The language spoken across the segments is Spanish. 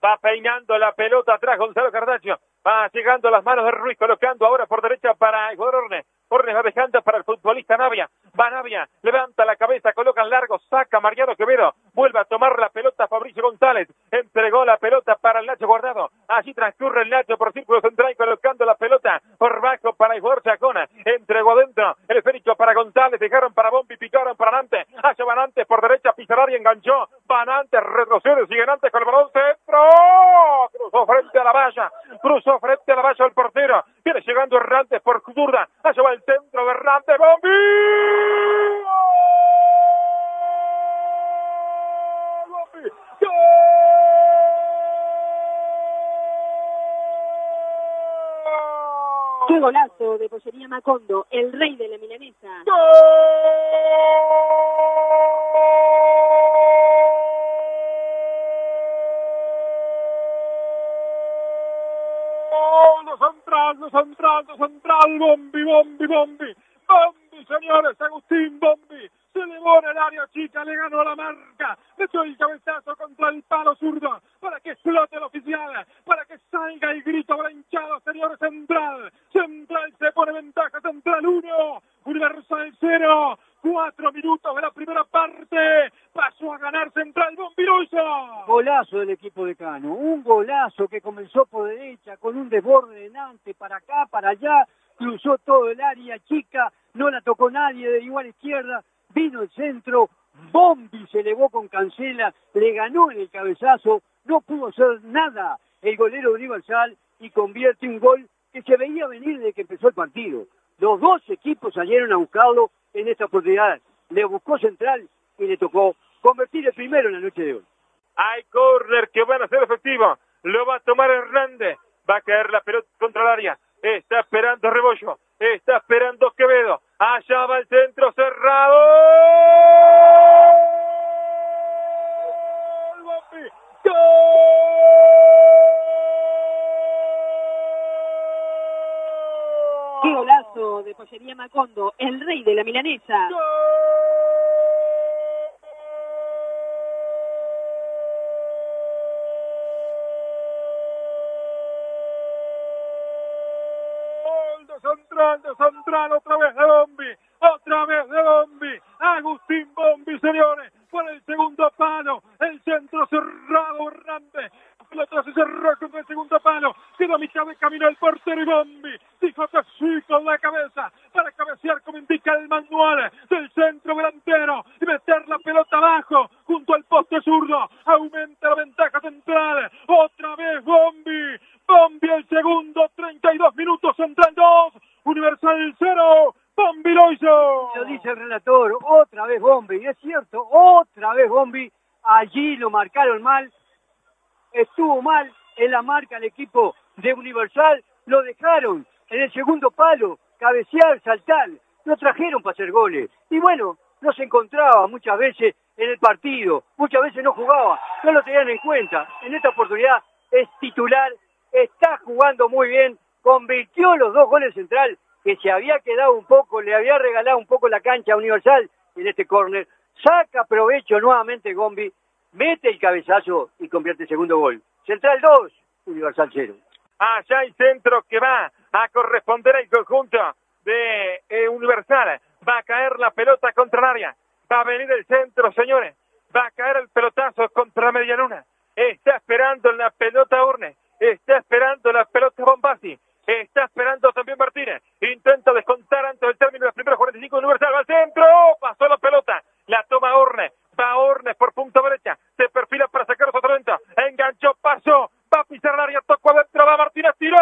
Va peinando la pelota atrás Gonzalo Cardacho. Va llegando a las manos de Ruiz, colocando ahora por derecha para el jugador Orne. Orne va dejando para el futbolista Navia. Va Navia, levanta la cabeza, coloca en largo, saca Mariano Quevedo. Vuelve a tomar la pelota Fabricio González. Entregó la pelota para el Nacho Guardado. Allí transcurre el Nacho por círculo central, colocando la pelota por bajo para el jugador Chacona. Entregó adentro el esférico para González. Dejaron para Bombi, picaron para Nantes. Hacia Vanantes por derecha, Pizarrar y enganchó. Vanantes retrocede, sigue Nantes con el balón centro. Cruzó frente a la valla. Cruzó frente a la valla el portero. Viene llegando Hernández por zurda. Allá va el centro de Hernández. ¡Bombi! ¡Bombi! ¡Gol! ¡Qué golazo de Pollería Macondo, el rey de la milanesa! ¡Gol de central! ¡Bombi, Bombi, Bombi! ¡Bombi, señores! Agustín Bombi se elevó en el área chica, le ganó la marca, metió el cabezazo contra el palo zurdo para que explote el oficial, para que salga el grito blanchado, señores. Central se pone ventaja, Central 1, Universal 0, 4 minutos de la primera parte, pasó a ganar Central. Bombiroso. Golazo del equipo de Cano, un golazo que comenzó por derecha con un desborde de Nantes para acá, para allá, cruzó todo el área chica, no la tocó nadie, de igual izquierda, vino el centro, Bombi se elevó con Cancela, le ganó en el cabezazo, no pudo hacer nada el golero Universal y convierte un gol que se veía venir desde que empezó el partido. Los dos equipos salieron a buscarlo en esta oportunidad, le buscó Central y le tocó convertir el primero en la noche de hoy. Hay córner que van a ser efectivo, lo va a tomar Hernández, va a caer la pelota contra el área, está esperando Rebollo, está esperando Quevedo, allá va el centro cerrado. ¡Gol! ¡Qué golazo de Pollería Macondo, el rey de la milanesa! ¡Gol de Central, otra vez de Bombi, Agustín Bombi, señores, por el segundo palo, el centro cerrado, Hernández, la pelota se cerró contra el segundo palo, quedó a mitad de camino el portero y Bombi dijo que sí con la cabeza para cabecear como indica el manual del centro delantero y meter la pelota abajo junto al poste zurdo. Aumenta la ventaja Central, otra vez Bombi el segundo, 32 minutos, Central 2, Universal 0, Bombi lo hizo. Lo dice el relator, otra vez Bombi, y es cierto, otra vez Bombi, allí lo marcaron mal, estuvo mal en la marca el equipo de Universal, lo dejaron en el segundo palo, cabecear, saltar, lo trajeron para hacer goles, y bueno, no se encontraba muchas veces en el partido, muchas veces no jugaba, no lo tenían en cuenta, en esta oportunidad es titular, está jugando muy bien, convirtió los dos goles Central, que se había quedado un poco, le había regalado un poco la cancha a Universal en este córner, saca provecho nuevamente Bombi, mete el cabezazo y convierte el segundo gol. Central 2, Universal 0. Allá hay centro que va a corresponder al conjunto de Universal, va a caer la pelota contra el área, va a venir el centro, señores, va a caer el pelotazo contra la medialuna, está esperando la pelota Urne, está esperando la pelota Bombasi, está esperando también Martínez, intenta descontar antes del término de los primeros 45 Universal, va al centro, pasó la pelota, la toma Orne, va Orne por punta derecha, se perfila para sacar otro talento, enganchó, pasó, va a pisar el área, tocó adentro, va Martínez, tiró.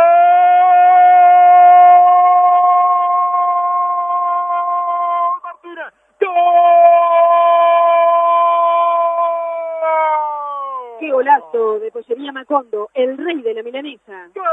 Martínez, ¡gol! ¡Qué golazo de Pollería Macondo, el rey de la milanesa! ¡Gol!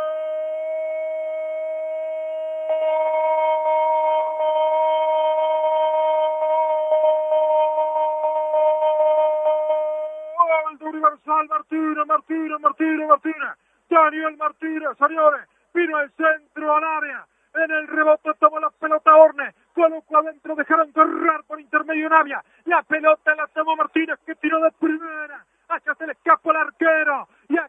Universal, Martínez, Daniel Martínez, señores, vino al centro al área, en el rebote tomó la pelota Orne, colocó adentro, dejaron correr por intermedio Navia, la pelota la tomó Martínez que tiró de primera, acá se le escapó el arquero, y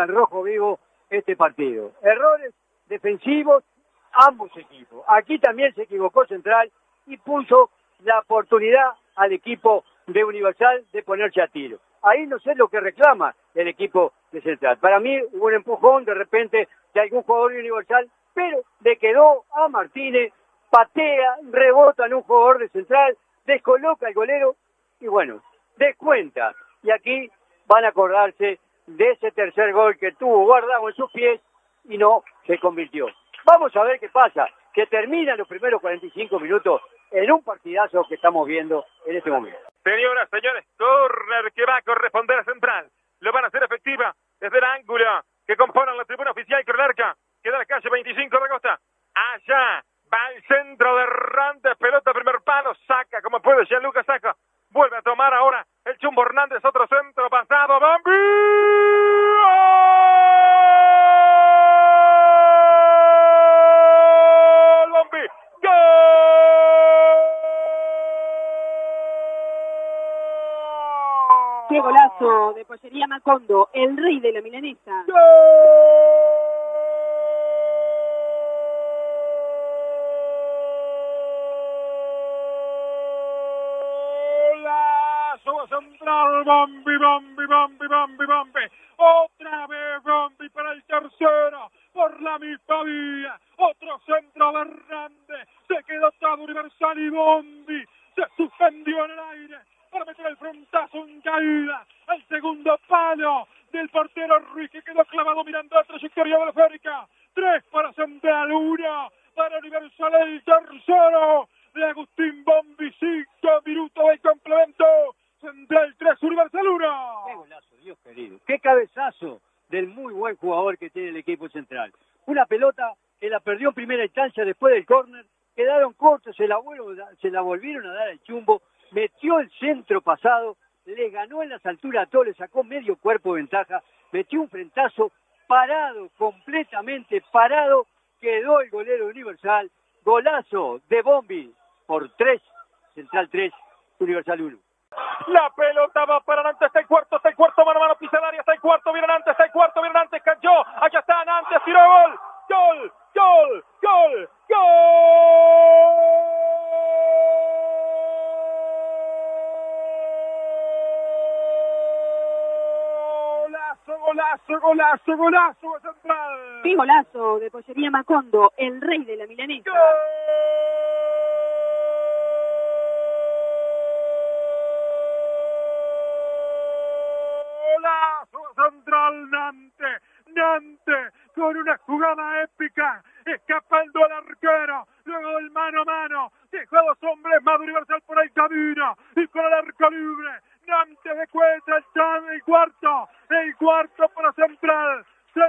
al rojo vivo este partido. Errores defensivos, ambos equipos. Aquí también se equivocó Central y puso la oportunidad al equipo de Universal de ponerse a tiro. Ahí no sé lo que reclama el equipo de Central. Para mí hubo un empujón de repente de algún jugador de Universal, pero le quedó a Martínez, patea, rebota en un jugador de Central, descoloca al golero y bueno, descuenta. Y aquí van a acordarse de ese tercer gol que tuvo guardado en sus pies y no se convirtió. Vamos a ver qué pasa, que terminan los primeros 45 minutos en un partidazo que estamos viendo en este momento. Señoras, señores, córner que va a corresponder a Central. Lo van a hacer efectiva desde el ángulo que componen la tribuna oficial Crolarca, que da la calle 25 de Agosta. Allá va el centro de Rantes, pelota primer palo, saca como puede Gianluca Saca. Vuelve a tomar ahora el Chumbo Hernández, otro centro pasado. ¡Bombi! ¡Gol! ¡Bombi! ¡Gol! ¡Qué golazo de Pollería Macondo, el rey de la milanesa! Central, Bombi, Bombi, Bombi, Bombi, Bombi. Otra vez Bombi para el tercero, por la misma vía. Otro centro de Hernández. Se quedó todo Universal y Bombi se suspendió en el aire para meter el frontazo en caída. Al segundo palo del portero Ruiz, que quedó clavado mirando la trayectoria de la férica. 3 para Central, 1 para Universal, el tercero de Agustín Bombi. 5 minutos del complemento. Central 3, Universal 1. Qué golazo, Dios querido. Qué cabezazo del muy buen jugador que tiene el equipo Central. Una pelota que la perdió en primera instancia después del córner. Quedaron cortos, se la volvieron a dar al Chumbo. Metió el centro pasado, le ganó en las alturas a todos, le sacó medio cuerpo de ventaja. Metió un frentazo parado, completamente parado. Quedó el golero Universal. Golazo de Bombi por 3, Central 3, Universal 1. La pelota va para Nantes, está el cuarto, mano a mano, pisa el área, está el cuarto, viene Nantes, cayó, allá está Nantes, tiró gol, gol, gol, gol, golazo, golazo, golazo, golazo de Central. ¡Qué golazo de Pollería Macondo, el rey de la milanesa! Central Nantes, con una jugada épica, escapando al arquero, luego del mano a mano, dejó a 2 hombres más de Universal por el camino, y con el arco libre, Nantes de cuenta el cuarto para Central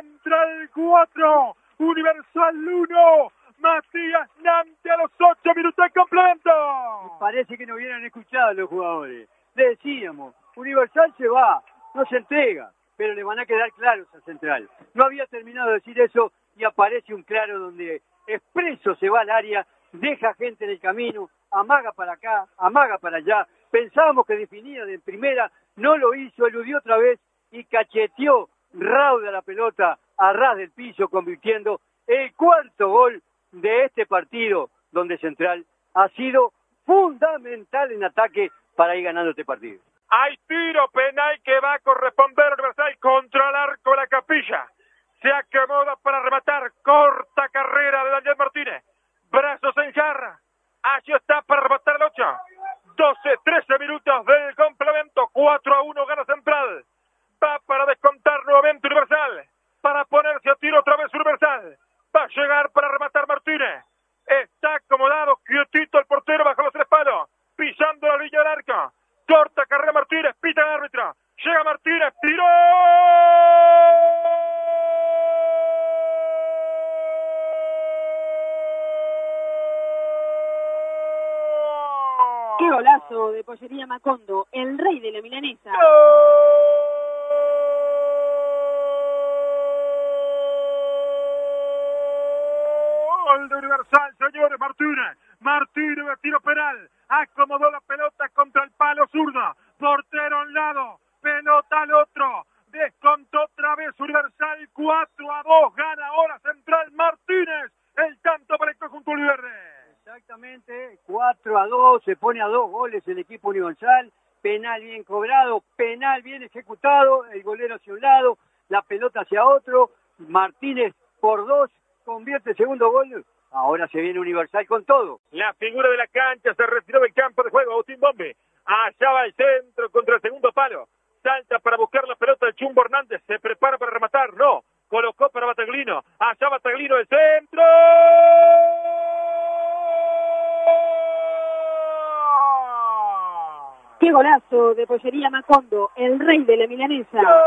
4, Universal 1, Matías Nantes a los 8 minutos de complemento. Parece que no hubieran escuchado los jugadores. Le decíamos, Universal se va, no se entrega, pero le van a quedar claros a Central. No había terminado de decir eso y aparece un claro donde expreso se va al área, deja gente en el camino, amaga para acá, amaga para allá. Pensábamos que definía de primera, no lo hizo, eludió otra vez y cacheteó rauda la pelota a ras del piso, convirtiendo el 4º gol de este partido, donde Central ha sido fundamental en ataque para ir ganando este partido. Hay tiro penal que va a corresponder Universal contra el arco de la Capilla. Se acomoda para rematar. Corta carrera de Daniel Martínez. Brazos en jarra. Allí está para rematar el 8. 13 minutos del complemento. 4-1 gana Central. Va para descontar nuevamente Universal. Para ponerse a tiro otra vez Universal. Va a llegar para rematar Martínez. Está acomodado, quietito el portero bajo los 3 palos. Pisando la línea del arco. Corta carrera Martínez, pita el árbitro. Llega Martínez, tiró. ¡Qué golazo de Pollería Macondo, el rey de la milanesa! Gol de Universal, señores. Martínez de tiro penal. Acomodó la pelota contra el palo zurdo. Portero a un lado, pelota al otro. Descontó otra vez Universal, 4-2, gana ahora Central Martínez, el tanto para el conjunto oliverde. Exactamente, 4-2, se pone a 2 goles el equipo Universal, penal bien cobrado, penal bien ejecutado, el golero hacia un lado, la pelota hacia otro, Martínez por 2, convierte el segundo gol, ahora se viene Universal con todo. La figura de la cancha se retiró del campo de juego, Agustín Bombe, allá va el centro contra el segundo palo, salta para buscar la pelota del Chumbo Hernández, se prepara para rematar, no, colocó para Battaglino, allá Battaglino, el centro. ¡Qué golazo de Pollería Macondo, el rey de la milanesa! ¡Gol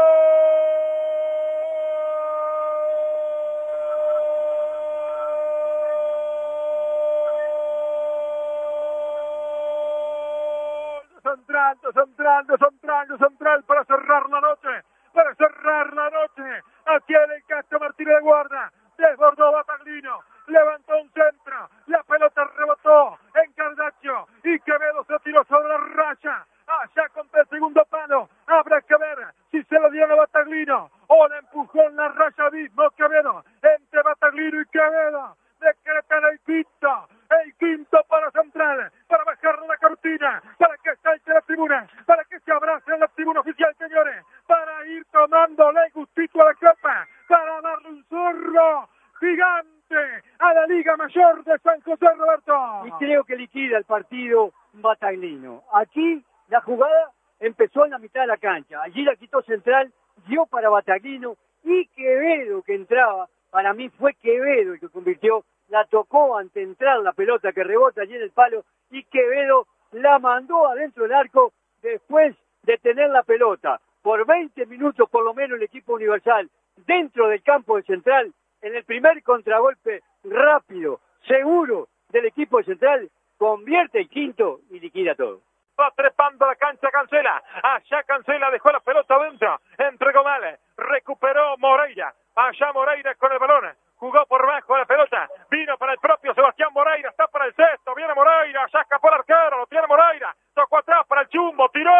de Central para cerrar la noche, aquí en el Castro Martínez de Guarda, desbordó Battaglino, levantó un centro, la pelota rebotó en Cardaccio y Quevedo se tiró sobre la raya, allá contra el segundo palo, habrá que ver si se lo dieron a Battaglino o la empujó en la raya mismo Quevedo, entre Battaglino y Quevedo, decretan el quinto para Central, para bajar la cortina, para que salte la tribuna, para que se abrace en la tribuna oficial, señores, para ir tomándole gustito a la copa, para darle un zorro gigante a la Liga Mayor de San José, Roberto. Y creo que liquida el partido Battaglino. Aquí la jugada empezó en la mitad de la cancha, allí la quitó Central, dio para Battaglino y Quevedo que entraba, para mí fue Quevedo el que convirtió, la tocó ante entrar la pelota que rebota allí en el palo y Quevedo la mandó adentro del arco después de tener la pelota. Por 20 minutos por lo menos el equipo Universal dentro del campo de Central, en el primer contragolpe rápido, seguro del equipo de Central, convierte el quinto y liquida todo. Va trepando la cancha Cancela, allá Cancela dejó la pelota adentro, entregó mal, recuperó Moreira, allá Moreira con el balón, jugó por bajo la pelota, vino para el propio Sebastián Moreira, está para el sexto, viene Moreira, allá escapó el arquero, lo tiene Moreira, tocó atrás para el Chumbo, tiró.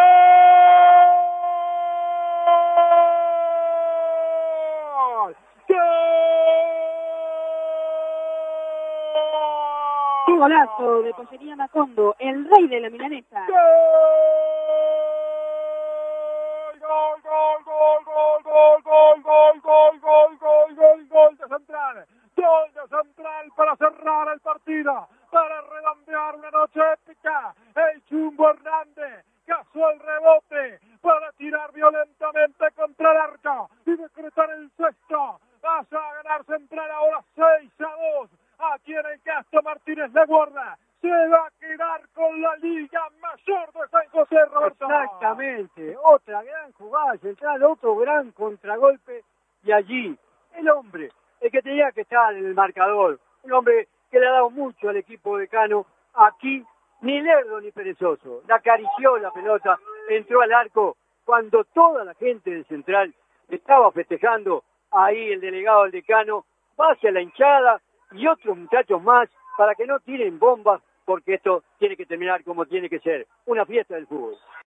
¡Qué golazo de Pollería Macondo, el rey de la milanesa! Gol de Central para cerrar el partido, para redondear una noche épica. El Chumbo Hernández cazó el rebote para tirar violentamente contra el arco y decretar el sexto. Vas a ganar Central ahora 6-2. Aquí en el Castro Martínez de Guarda. Se va a quedar con la Liga Mayor de San José, Roberto. Exactamente, otra gran jugada Central, otro gran contragolpe y allí el hombre, el que tenía que estar en el marcador, un hombre que le ha dado mucho al equipo decano, aquí ni lerdo ni perezoso, le acarició la pelota, entró al arco, cuando toda la gente de Central estaba festejando, ahí el delegado del decano va hacia la hinchada y otros muchachos más para que no tiren bombas, porque esto tiene que terminar como tiene que ser, una fiesta del fútbol.